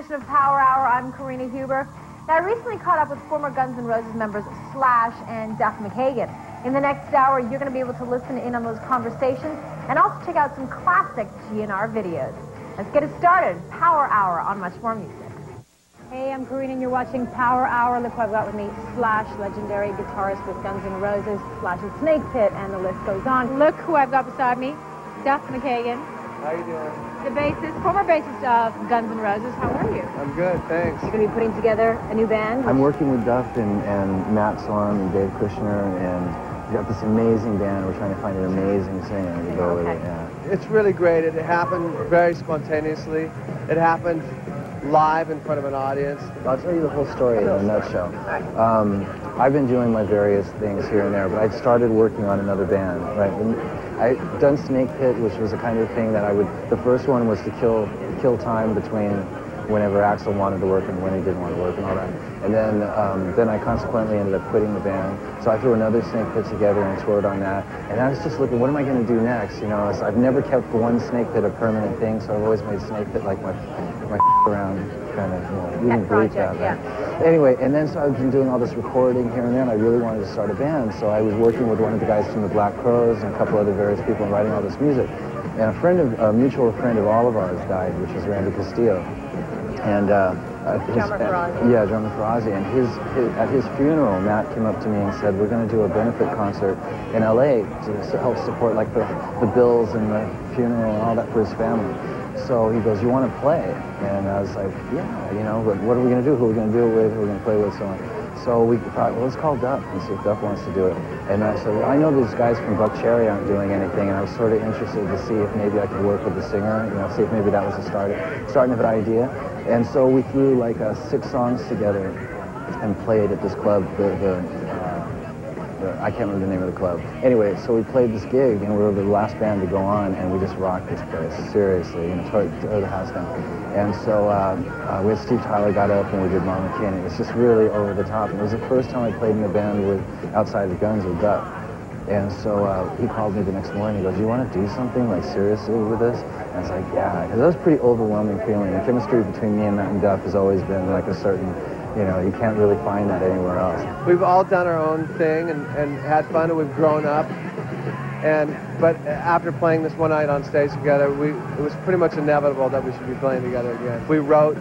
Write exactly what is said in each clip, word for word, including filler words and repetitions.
edition of Power Hour. I'm Karina Huber. Now, I recently caught up with former Guns N' Roses members Slash and Duff McKagan. In the next hour, you're going to be able to listen in on those conversations and also check out some classic G N R videos. Let's get it started. Power Hour on Much More Music. Hey, I'm Karina, and you're watching Power Hour. Look who I've got with me. Slash, legendary guitarist with Guns N' Roses, Slash's Snake Pit, and the list goes on. Look who I've got beside me. Duff McKagan. How you doing? The bassist, former bassist of Guns N' Roses. How are you? I'm good, thanks. You're going to be putting together a new band? I'm working with Duff and, and Matt Sorum and Dave Kushner, and we've got this amazing band. We're trying to find an amazing singer to go with it. Yeah. It's really great. It happened very spontaneously. It happened live in front of an audience. I'll tell you the whole story in a nutshell. Um, I've been doing my various things here and there, but I'd started working on another band, right? And I'd done Snake Pit, which was the kind of thing that I would, the first one was to kill kill time between whenever Axl wanted to work and when he didn't want to work and all that. And then um, then I consequently ended up quitting the band. So I threw another Snake Pit together and toured on that. And I was just looking, what am I going to do next? You know, so I've never kept one Snake Pit a permanent thing, so I've always made Snake Pit like my my around kind of, you know, you can bleep that. Yeah. Anyway, and then so I've been doing all this recording here and there, and I really wanted to start a band. So I was working with one of the guys from the Black Crowes and a couple other various people and writing all this music. And a friend of, a mutual friend of all of ours died, which is Randy Castillo. And uh, his, drummer for Ozzy. Yeah, drummer for Ozzy. And his, his, at his funeral, Matt came up to me and said, we're going to do a benefit concert in L A to help support like the, the bills and the funeral and all that for his family. So he goes, you want to play? And I was like, yeah, you know, but what are we going to do? Who are we going to do it with? Who are we going to play with? So on. So we thought, well, let's call Duff and see if Duff wants to do it. And I said, I know these guys from Buck Cherry aren't doing anything, and I was sort of interested to see if maybe I could work with the singer, you know, see if maybe that was a start, starting of an idea. And so we threw like uh, six songs together and played at this club, the, the, uh, the, I can't remember the name of the club. Anyway, so we played this gig, and we were the last band to go on, and we just rocked this place, seriously, you know, tore, tore the house down. And so uh, uh, we had Steve Tyler got up, and we did Mama King. It was just really over the top. And it was the first time I played in a band with outside the Guns with Duff. And so uh, he called me the next morning. He goes, you want to do something, like, seriously with this? And I was like, yeah. Because that was a pretty overwhelming feeling. The chemistry between me and Matt and Duff has always been like a certain, you know, you can't really find that anywhere else. We've all done our own thing and, and had fun, and we've grown up. And but after playing this one night on stage together, we it was pretty much inevitable that we should be playing together again. We wrote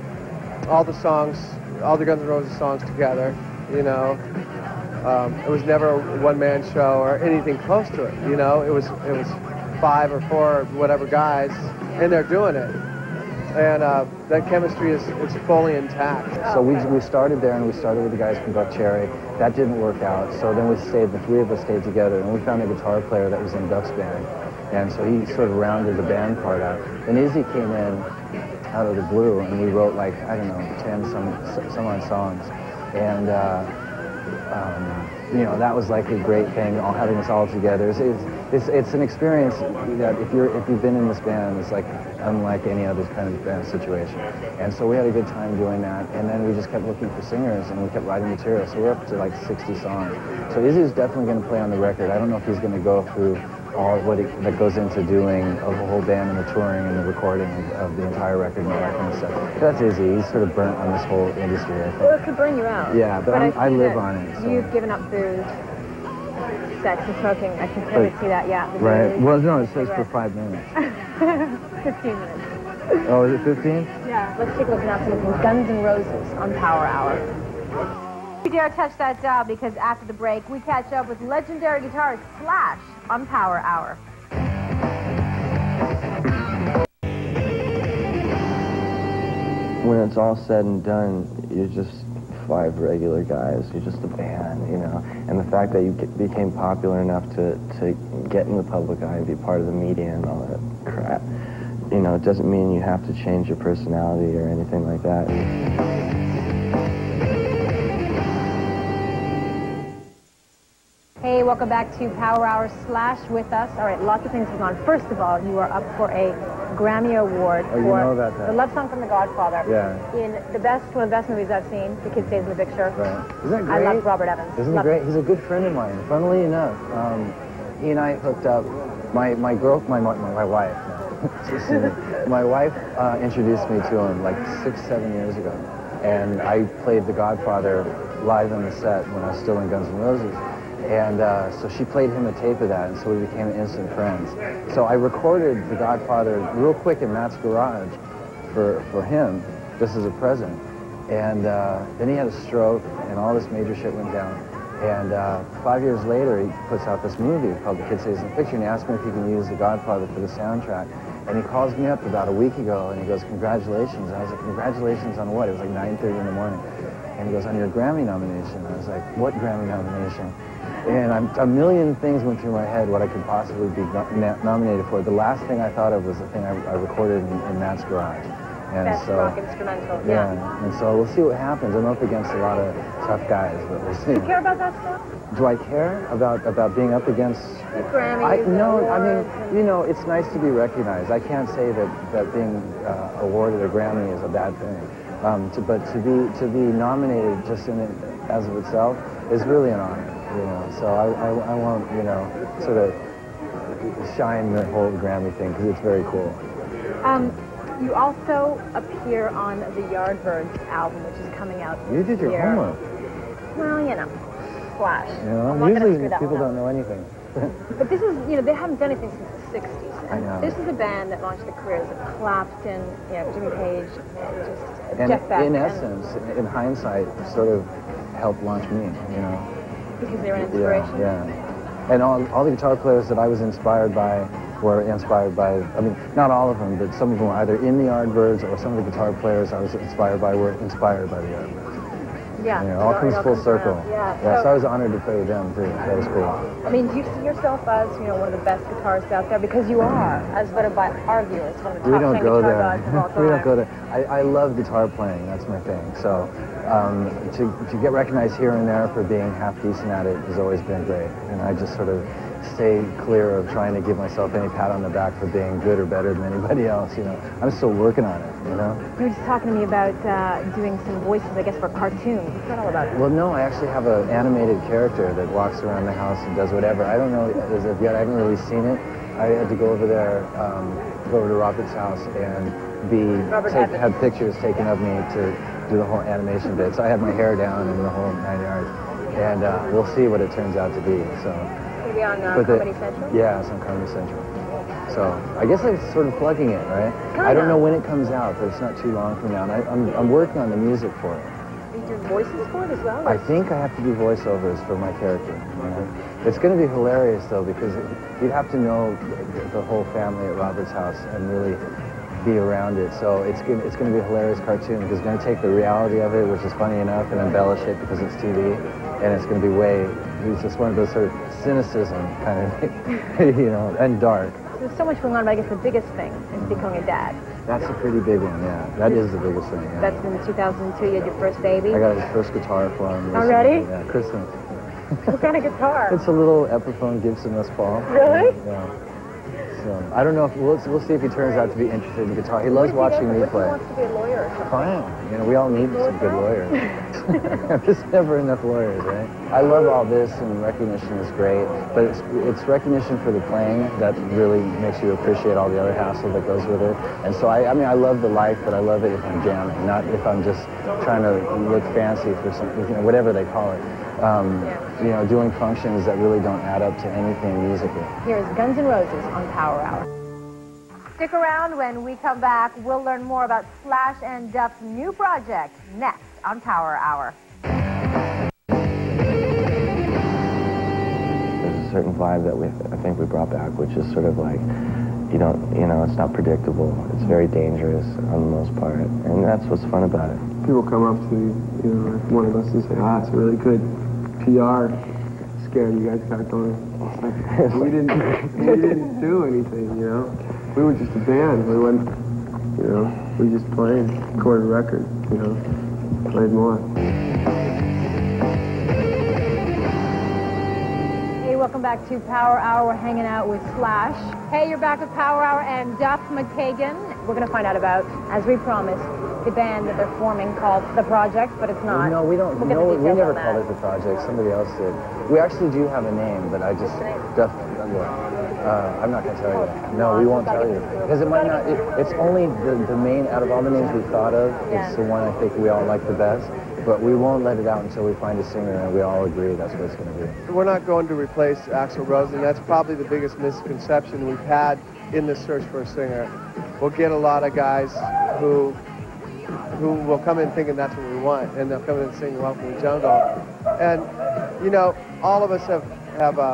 all the songs, all the Guns N' Roses songs together, you know. Um, it was never a one-man show or anything close to it, you know. It was it was five or four or whatever guys, and they're doing it. And uh, that chemistry is it's fully intact. So we, we started there, and we started with the guys from Buck Cherry. That didn't work out, so then we stayed, the three of us stayed together, and we found a guitar player that was in Duff's band. And so he sort of rounded the band part out. And Izzy came in out of the blue, and we wrote like, I don't know, ten some, some odd songs. And, uh, um, you know, that was like a great thing, all having us all together. It's, it's, it's an experience that if, you're, if you've been in this band, it's like unlike any other kind of band situation. And so we had a good time doing that, and then we just kept looking for singers, and we kept writing material. So we're up to like sixty songs. So Izzy's definitely going to play on the record. I don't know if he's going to go through all what it, that goes into doing of the whole band and the touring and the recording of, of the entire record and all that kind of stuff. That's Izzy. He's sort of burnt on this whole industry, I think. Well, it could burn you out. Yeah, but, but I, I live on it. So. You've given up booze, sex, and smoking. I can clearly see that, yeah. Right. Well, no, it says for five minutes. fifteen minutes. Oh, is it fifteen? Yeah. Let's take a look now at some Guns N' Roses on Power Hour. You dare touch that dial, because after the break, we catch up with legendary guitarist Slash on Power Hour. When it's all said and done, you're just five regular guys. You're just a band, you know. And the fact that you get, became popular enough to, to get in the public eye and be part of the media and all that crap, you know, it doesn't mean you have to change your personality or anything like that. Hey, welcome back to Power Hour. Slash with us. All right, lots of things going on. First of all, you are up for a Grammy Award oh, you for know about that. the love song from The Godfather. Yeah. In the best, one of the best movies I've seen, The Kid Stays in the Picture. Right. Isn't that I great? love Robert Evans. Isn't love he great? him. He's a good friend of mine. Funnily enough, um, he and I hooked up. My my girl, my my, my wife. My wife uh, introduced me to him like six, seven years ago, and I played The Godfather live on the set when I was still in Guns N' Roses. And uh, so she played him a tape of that, and so we became instant friends. So I recorded The Godfather real quick in Matt's garage for, for him, just as a present. And uh, then he had a stroke, and all this major shit went down. And uh, five years later, he puts out this movie called The Kid Stays in the Picture, and he asked me if he can use The Godfather for the soundtrack. And he calls me up about a week ago, and he goes, congratulations. And I was like, congratulations on what? It was like nine thirty in the morning. And he goes, on your Grammy nomination. I was like, what Grammy nomination? And I'm, a million things went through my head what I could possibly be no nominated for. The last thing I thought of was the thing I, I recorded in, in Matt's garage. And Best so, rock instrumental, yeah. yeah. And so we'll see what happens. I'm up against a lot of tough guys, but we'll see. Do you care about that stuff? Do I care about about being up against The Grammys, I, no, the I awards, mean, you know, it's nice to be recognized. I can't say that that being uh, awarded a Grammy is a bad thing. Um, to, but to be to be nominated just in it as of itself is really an honor. You know, so I, I, I won't, you know, sort of shine the whole Grammy thing because it's very cool. Um, you also appear on the Yardbirds album, which is coming out. You did your year. homework. Well, you know, Flash. You know, I'm not gonna usually screw that people one up. don't know anything. But this is, you know, they haven't done anything since the sixties. I know. This is a band that launched the careers of Clapton, you know, Jimmy Page, and just uh, And Jeff Beck. in and essence, in hindsight, sort of helped launch me. You know. because they were an inspiration. Yeah, yeah. And all, all the guitar players that I was inspired by were inspired by, I mean, not all of them, but some of them were either in the Yardbirds or some of the guitar players I was inspired by were inspired by the Yardbirds. Yeah. You know, it all comes it all full comes circle. around. Yeah. Yeah, so, so I was honored to play with them too. That was cool. I mean, do you see yourself as, you know, one of the best guitarists out there? Because you are, as voted by our viewers, one of the We top don't ten go guitar there. gods of all time. We don't go there. I, I love guitar playing. That's my thing. So um, to, to get recognized here and there for being half decent at it has always been great. And I just sort of stay clear of trying to give myself any pat on the back for being good or better than anybody else. You know, I'm still working on it. You know. You were just talking to me about uh, doing some voices, I guess, for cartoons. What's that all about? Well, no, I actually have an animated character that walks around the house and does whatever. I don't know as of yet. I haven't really seen it. I had to go over there, um, go over to Robert's house and be take, have pictures taken of me to do the whole animation bit. So I had my hair down and the whole nine yards. And uh, we'll see what it turns out to be. So. It'll be on uh, But the, Comedy Central? Yeah, it's on Comedy Central. So I guess I'm sort of plugging it, right? Kinda. I don't know when it comes out, but it's not too long from now. And I, I'm, I'm working on the music for it. You do voices for it as well? I think I have to do voiceovers for my character. You know? It's going to be hilarious, though, because it, you'd have to know the, the whole family at Robert's house and really be around it. So it's going it's going to be a hilarious cartoon because it's going to take the reality of it, which is funny enough, and embellish it because it's T V. And it's going to be way, it's just one of those sort of cynicism kind of thing, you know, and dark. There's so much going on, but I guess the biggest thing is becoming a dad. That's a pretty big one, yeah. That is the biggest thing, yeah. That's in two thousand two, you had your first baby. I got his first guitar for him. Already? Yeah, Christmas. What kind of guitar? It's a little Epiphone Gibson Les Paul. Really? Yeah. So, I don't know if, we'll, we'll see if he turns out to be interested in guitar. He loves watching me play. He wants to be a lawyer or something. Fine. You know, we all need some good lawyers. There's never enough lawyers, right? I love all this, and recognition is great, but it's, it's recognition for the playing that really makes you appreciate all the other hassle that goes with it. And so, I, I mean, I love the life, but I love it if I'm jamming, not if I'm just trying to look fancy for something, you know, whatever they call it. Um, yeah. You know, doing functions that really don't add up to anything musically. Here's Guns N' Roses on Power Hour. Stick around. When we come back, we'll learn more about Slash and Duff's new project next on Power Hour. There's a certain vibe that we, I think we brought back, which is sort of like, you don't, you know, it's not predictable. It's very dangerous on the most part, and that's what's fun about it. People come up to me, you know, like one of us and say, ah, it's a really good P R scare you guys got going. It's like, we didn't, we didn't do anything, you know. We were just a band. We went, you know, we just played, recorded a record, you know, played more. Hey, welcome back to Power Hour. We're hanging out with Slash. Hey, you're back with Power Hour and Duff McKagan. We're going to find out about, as we promised, the band that they're forming called The Project, but it's not. No, we don't. We'll get no, the we details never on called that. it The Project. Somebody else did. We actually do have a name, but I just... Duff, yeah. Uh, I'm not going to tell you that. No, we won't tell you. Because it might not, it, it's only the, the main, out of all the names we thought of, Yeah. it's the one I think we all like the best. But we won't let it out until we find a singer and we all agree that's what it's going to be. We're not going to replace Axl Rose, and that's probably the biggest misconception we've had in this search for a singer. We'll get a lot of guys who who will come in thinking that's what we want, and they'll come in and sing Welcome to the Jungle. And, you know, all of us have, have uh,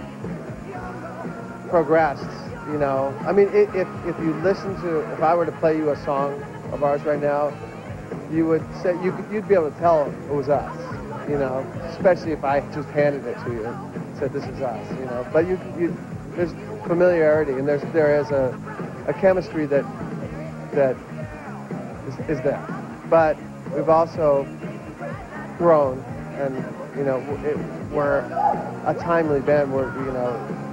progressed, you know. I mean, if, if you listen to, if I were to play you a song of ours right now, you would say, you, you'd be able to tell it was us, you know, especially if I just handed it to you and said, this is us, you know. But you, you there's familiarity, and there's, there is a, a chemistry that, that is, is there. But we've also grown, and, you know, it, we're a timely band. We're, you know,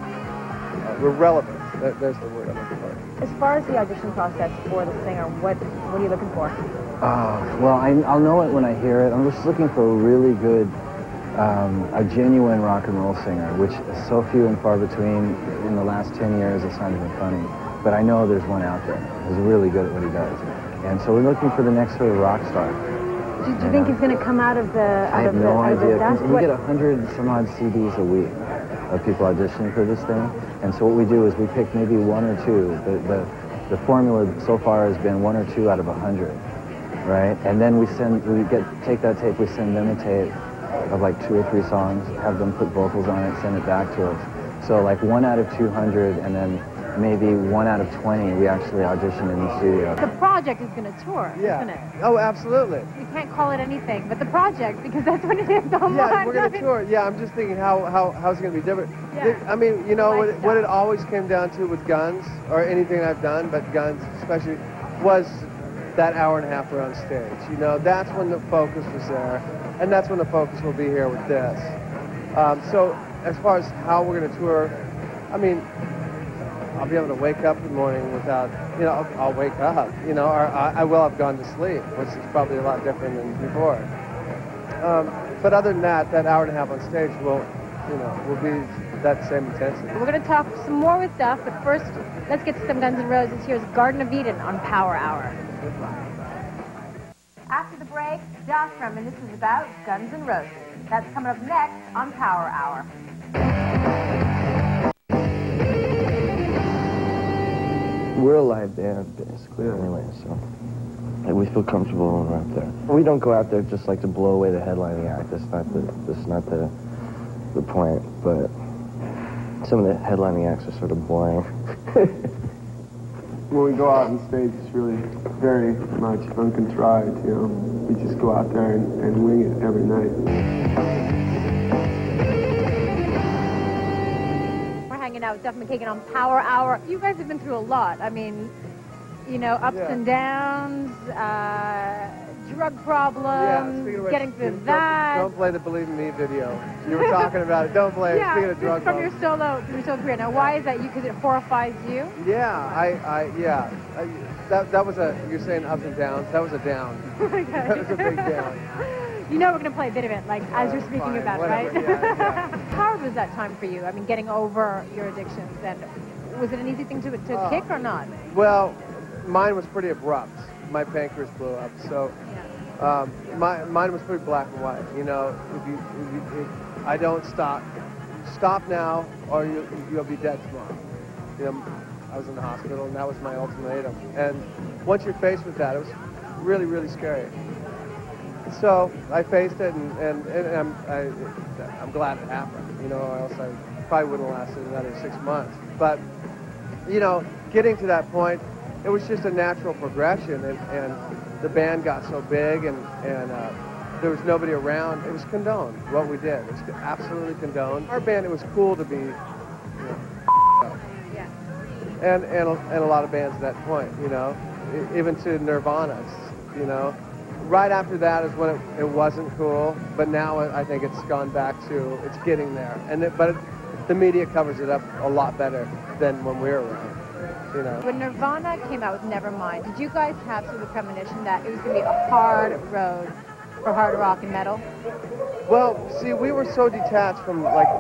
uh, we're relevant. That, there's the word I'm looking for. As far as the audition process for the singer, what what are you looking for? Uh, well, I, I'll know it when I hear it. I'm just looking for a really good, um, a genuine rock and roll singer, which is so few and far between. In the last ten years, it's not even funny. But I know there's one out there who's really good at what he does. And so we're looking for the next sort of rock star. Do, do you think he's going to come out of the out I have of no the, out of the idea. dust? We What- get a hundred some odd C Ds a week of people auditioning for this thing. And so what we do is we pick maybe one or two. The, the, the formula so far has been one or two out of a hundred, right? And then we send, we get take that tape, we send them a tape of like two or three songs, have them put vocals on it, send it back to us. So like one out of two hundred, and then maybe one out of twenty we actually audition in the studio. The project is going to tour, Yeah. isn't it? Oh, absolutely. You can't call it anything but the project, because that's what it is. Don't Yeah, mind. we're going to tour. Yeah, I'm just thinking how, how how's it going to be different. Yeah. There- I mean, you know, I what, like it- what that. it always came down to with Guns, or anything I've done, but Guns especially, was that hour and a half we're on stage. You know, that's when the focus was there, and that's when the focus will be here with this. Um, so as far as how we're going to tour, I mean, I'll be able to wake up in the morning without, you know, I'll, I'll wake up, you know, or I, I will have gone to sleep, which is probably a lot different than before. Um, but other than that, that hour and a half on stage will, you know, will be that same intensity. We're going to talk some more with Duff, but first, let's get to some Guns N' Roses. Here's Garden of Eden on Power Hour. After the break, Duff reminisces about Guns N' Roses. That's coming up next on Power Hour. We're a live band, basically, anyway, so like, we feel comfortable when we're up there. We don't go out there just like to blow away the headlining act. That's not the that's not the the point. But some of the headlining acts are sort of boring. When we go out on stage, it's really very much uncontrived, you know. We just go out there and, and wing it every night. Hanging out with Duff McKagan on Power Hour. You guys have been through a lot. I mean, you know, ups Yeah. and downs, uh, drug Yeah, problems, speaking of which, getting you- through don't, that. Don't play the Believe in Me video. You were talking about it. Don't play it. yeah, Speaking of drug from your problems. solo, from your solo career. Now, why is that? You because it horrifies you? Yeah, I, I, yeah. I, that, that was a, you're saying ups and downs. That was a down. That was a big down. You know we're going to play a bit of it, like, as you're Uh, speaking fine, about, whatever, right? yeah, yeah. How hard was that time for you? I mean, getting over your addictions, and was it an easy thing to, to Oh. kick or not? Well, mine was pretty abrupt. My pancreas blew up, so Yeah. um, my, mine was pretty black and white. You know, if you, if you if I don't stop, stop now, or you, you'll be dead tomorrow. You know, I was in the hospital, and that was my ultimatum. And once you're faced with that, it was really, really scary. So I faced it, and, and, and I'm, I, I'm glad it happened, you know, or else I probably wouldn't have lasted another six months. But, you know, getting to that point, it was just a natural progression, and, and the band got so big, and, and uh, there was nobody around. It was condoned, what we did. It was absolutely condoned. Our band, it was cool to be, you know, Yeah. and, and, and a lot of bands at that point, you know, e- even to Nirvana, you know. Right after that is when it, it wasn't cool, but now I think it's gone back to, it's getting there. And it, but it, the media covers it up a lot better than when we were around, you know. When Nirvana came out with Nevermind, did you guys have sort of the premonition that it was going to be a hard road for hard rock and metal? Well, see, we were so detached from like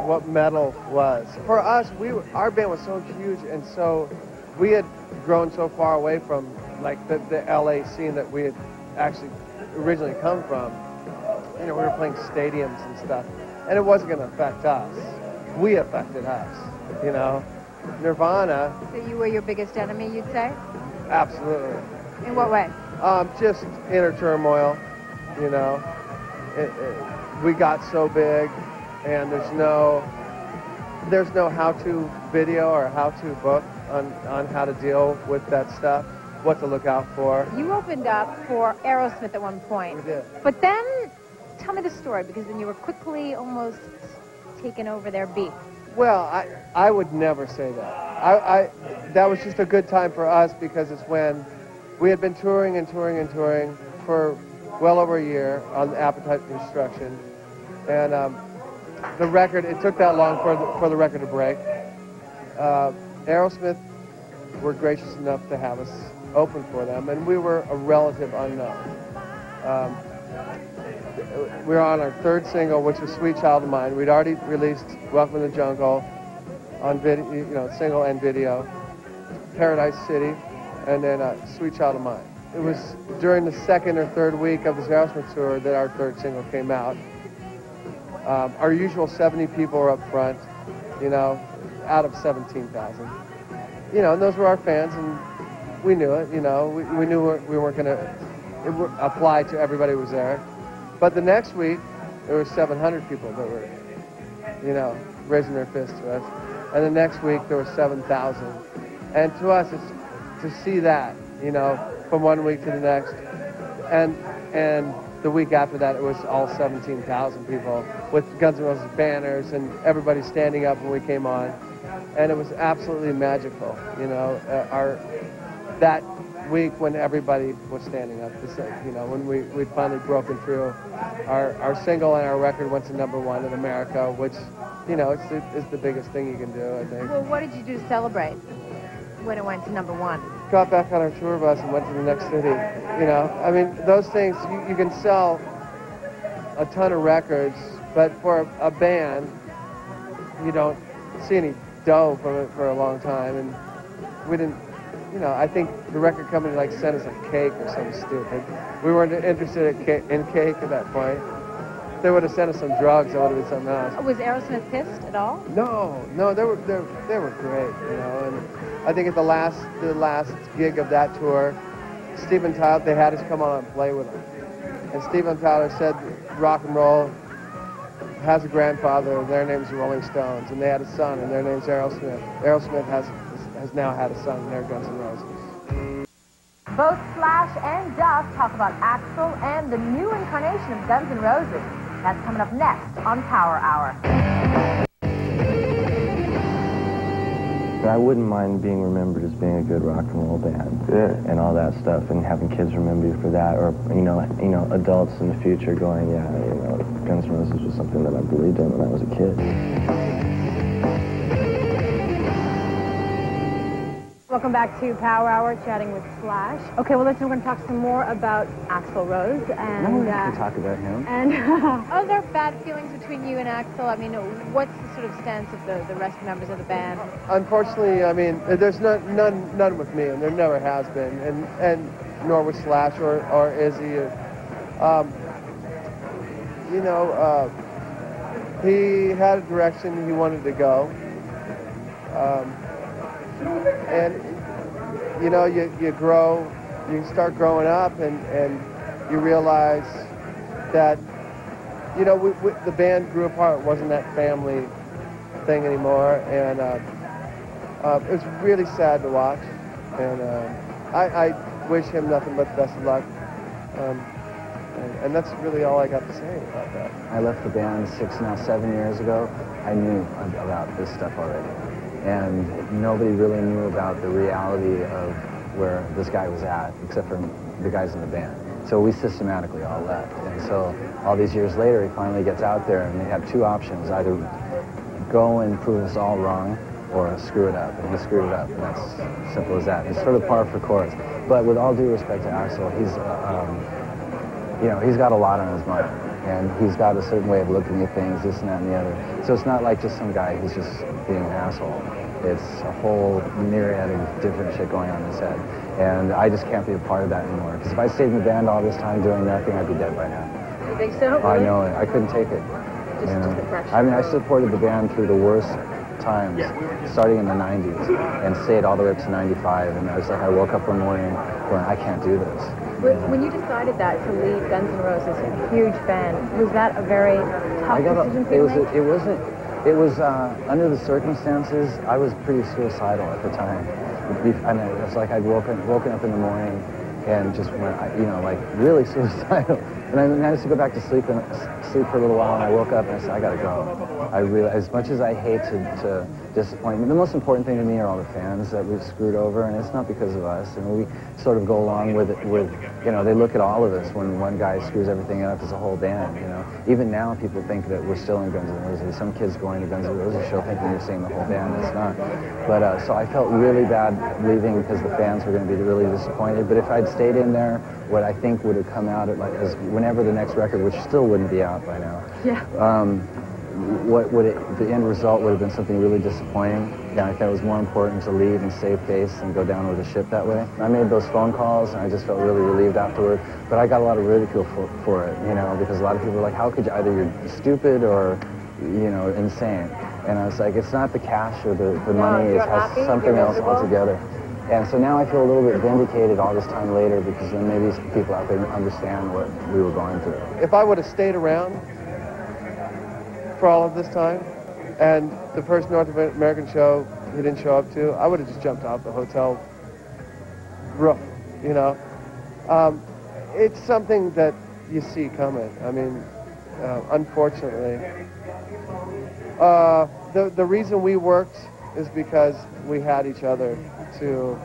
what metal was. For us, we were, our band was so huge, and so we had grown so far away from like the, the L A scene that we had actually originally come from. You know, we were playing stadiums and stuff, and it wasn't going to affect us. We affected us, you know. Nirvana. So you were your biggest enemy, you'd say? Absolutely. In what way? Um, just inner turmoil, you know. It, it, we got so big, and there's no, there's no how-to video or how-to book on, on how to deal with that stuff, what to look out for. You opened up for Aerosmith at one point. We did. But then, tell me the story, because then you were quickly almost taken over their beat. Well, I, I would never say that. I, I, that was just a good time for us because it's when we had been touring and touring and touring for well over a year on Appetite for Destruction. And um, the record, it took that long for the, for the record to break. Uh, Aerosmith were gracious enough to have us open for them, and we were a relative unknown. Um, we were on our third single, which was Sweet Child of Mine. We'd already released Welcome to the Jungle on video, you know, single and video, Paradise City, and then uh, Sweet Child of Mine. It was during the second or third week of this Aerosmith tour that our third single came out. Um, our usual seventy people were up front, you know, out of seventeen thousand. You know, and those were our fans, and we knew it, you know. We, we knew we weren't going to apply to everybody who was there. But the next week, there were seven hundred people that were, you know, raising their fists to us. And the next week, there were seven thousand. And to us, it's to see that, you know, from one week to the next. And and the week after that, it was all seventeen thousand people with Guns N' Roses banners and everybody standing up when we came on. And it was absolutely magical, you know, uh, our that week when everybody was standing up to say, you know, when we, we'd finally broken through. Our, our single and our record went to number one in America, which, you know, it's the, it's the biggest thing you can do, I think. Well, what did you do to celebrate when it went to number one? Got back on our tour bus and went to the next city, you know. I mean, those things, you, you can sell a ton of records, but for a, a band, you don't see any dough from it for a long time, and we didn't, you know, I think the record company like sent us a cake or something stupid. We weren't interested in cake, in cake at that point. If they would have sent us some drugs, that would have been something else. Was Aerosmith pissed at all? No, no, they were they were, they were great, you know. And I think at the last the last gig of that tour, Steven Tyler, they had us come on and play with them. And Steven Tyler said rock and roll has a grandfather, and their name's the Rolling Stones, and they had a son, and their name's Aerosmith. Aerosmith has has now had a son, and they're Guns N' Roses. Both Slash and Duff talk about Axl and the new incarnation of Guns N' Roses. That's coming up next on Power Hour. But I wouldn't mind being remembered as being a good rock and roll band, Yeah. and all that stuff, and having kids remember you for that, or you know, you know, adults in the future going, yeah, you know, Guns N' Roses was something that I believed in when I was a kid. Welcome back to Power Hour, chatting with Slash. Okay, well, listen, we're going to talk some more about Axl Rose and. No, we uh, can talk about him. And are there bad feelings between you and Axl? I mean, what's the sort of stance of the, the rest of the members of the band? Unfortunately, I mean, there's none, none, none with me, and there never has been, and and nor with Slash or or Izzy. Um, you know, uh, he had a direction he wanted to go, um, and you know, you you grow, you start growing up, and and you realize that, you know, we, we, the band grew apart. It wasn't that family thing anymore, and uh, uh, it was really sad to watch. And uh, I, I wish him nothing but the best of luck. Um, and, and that's really all I got to say about that. I left the band six, now seven years ago. I knew about this stuff already. And nobody really knew about the reality of where this guy was at, except for the guys in the band. So we systematically all left. And so all these years later, he finally gets out there, and they have two options: either go and prove us all wrong, or screw it up. And he screwed it up, and that's simple as that. It's sort of par for course. But with all due respect to Axl, he's, uh, um, you know, he's got a lot on his mind. And he's got a certain way of looking at things, this and that and the other. So it's not like just some guy who's just being an asshole. It's a whole myriad of different shit going on in his head. And I just can't be a part of that anymore. Because if I stayed in the band all this time doing nothing, I'd be dead by now. You think so? I know it. I couldn't take it. Just, you know? just the pressure. I mean, I supported the band through the worst times, starting in the nineties, and stayed all the way up to ninety-five. And I was like, I woke up one morning going, I can't do this. When you decided that to leave Guns N' Roses, a huge fan, was that a very tough I got decision a, for it you was to make? a, it wasn't it was uh, under the circumstances. I was pretty suicidal at the time. I mean, it was like I'd woken woken up in the morning and just went, you know, like really suicidal. And I managed to go back to sleep and sleep for a little while. And I woke up and I said, I gotta go. I really, as much as I hate to, to disappoint, the most important thing to me are all the fans that we've screwed over, and it's not because of us. And we sort of go along with it. With, you know, they look at all of us when one guy screws everything up as a whole band. You know, even now people think that we're still in Guns N' Roses. Some kids going to Guns N' Roses show thinking you're seeing the whole band. It's not. But uh, so I felt really bad leaving because the fans were going to be really disappointed. But if I'd stayed in there, what I think would have come out at like as whenever the next record, which still wouldn't be out by now. Yeah. Um, what would it, the end result would have been something really disappointing. Yeah, I thought it was more important to leave and save face and go down with the ship that way. I made those phone calls and I just felt really relieved afterward. But I got a lot of ridicule for, for it, you know, because a lot of people were like, how could you, either you're stupid or, you know, insane. And I was like, it's not the cash or the, the No, money, you're it has happy, something you're else miserable. altogether. And so now I feel a little bit vindicated all this time later because then maybe some people out there understand what we were going through. If I would have stayed around for all of this time, and the first North American show he didn't show up to, I would have just jumped off the hotel roof, you know. Um, it's something that you see coming. I mean, uh, unfortunately. Uh, the, the reason we worked is because we had each other to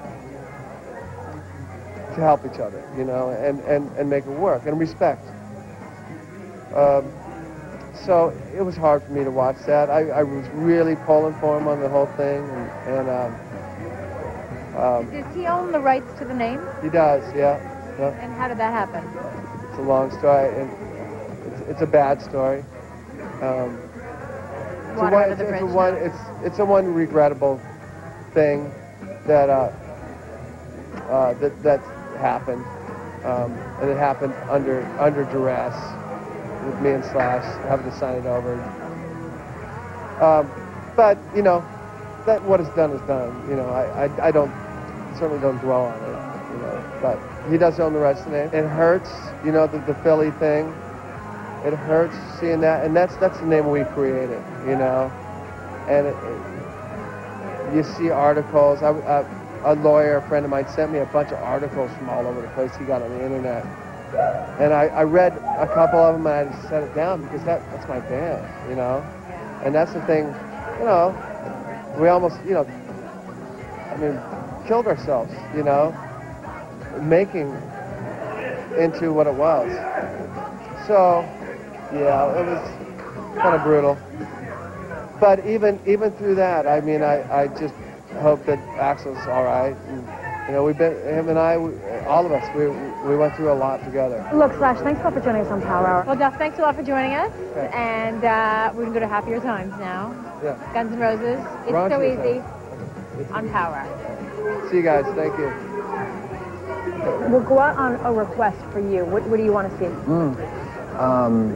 to help each other, you know, and, and, and make it work, and respect. Um, so it was hard for me to watch that. I, I was really pulling for him on the whole thing, and, and um, um, Does he own the rights to the name? he does, yeah, yeah. And how did that happen? It's a long story, and it's, it's a bad story. Um, it's, a Water one, under it's, the it's, a bridge one, now. it's, it's a one regrettable thing that uh, uh, that that happened, um, and it happened under under duress with me and Slash having to sign it over. Um, but you know, that what is done is done. You know, I, I I don't certainly don't dwell on it. You know, but he does own the rights to the name. It hurts, you know, the the Philly thing. It hurts seeing that, and that's that's the name we created. You know, and it, it, you see articles. I, I, a lawyer, a friend of mine, sent me a bunch of articles from all over the place he got on the internet. And I, I read a couple of them and I just set it down because that, that's my band, you know? And that's the thing, you know, we almost, you know, I mean, killed ourselves, you know, making into what it was. So, yeah, it was kind of brutal. But even even through that, I mean, I, I just hope that Axel's all right. And, you know, we've been, him and I, we, all of us, we we went through a lot together. Look, Slash, thanks a lot for joining us on Power Hour. Well, Duff, thanks a lot for joining us. Okay. And uh, we're going to go to Happier Times now. Yeah. Guns N' Roses. It's We're on so to the easy on Power Hour. See you guys. Thank you. We'll go out on a request for you. What, what do you want to see? Mm. Um,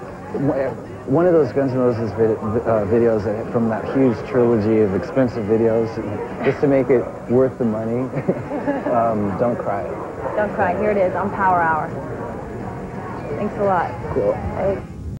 one of those Guns N' Roses vid uh, videos that, from that huge trilogy of expensive videos, just to make it worth the money. um, Don't Cry. Don't cry. Here it is on Power Hour. Thanks a lot. Cool. Hey.